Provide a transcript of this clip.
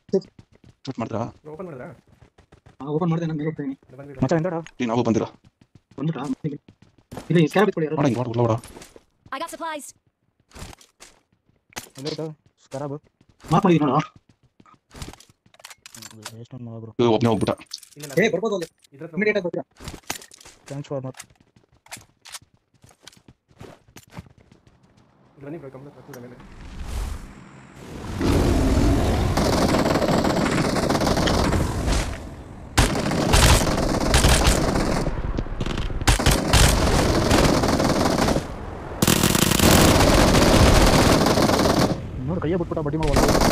Shoot ಮಾಡ್ತಾ open ಮಾಡಿದ್ರಾ? Open ಮಾಡಿದೆ, ನಾನು ಮೇಲೆ ಹೋಗ್ತೀನಿ. ಮಚ್ಚ ಎಂದಡ ನಾವು ಬಂದಿರ ಬಂದ್ಬಿಟ್ರಾ? ಇಲ್ಲಿ ಸ್ಕ್ಯಾರ್ ಬಿಟ್ಕೊಳ್ಳಿ ಯಾರು. ಮಾಡಿ ಮಾಡಿ ಉಳ್ಳವಡ I got supplies. ಎಲ್ಲೈತ ಸ್ಕರಾಬ್ ಮಾರ್ಕ್ ಮಾಡಿದ್ದೀನಿ ನೋಡು. ಎಷ್ಟು ನನ್ನ ಮಗ ಬ್ರೋ. ಒಬ್ಬನೇ ಹೋಗ್ಬಿಟ್ಟ. ಇಲ್ಲ ಏ ಬರ್ಬೋದು ಅಲ್ಲಿ. ಇದ್ರ ಇಮಿಡಿಯೇಟ್ ಆಗಿ ಬರ್ತೀರಾ? Thanks for not. ಬನ್ನಿ ಬ್ರೋ, ಕಂಪ್ಲೀಟ್ ಆಗ್ತದೆ ಮೇಲೆ. ನೋಡಿ ಕೈಯೇ ಬಿಟ್ಬಿಟ್ಟ ಬಡ್ಡಿ ಮಾಡಿ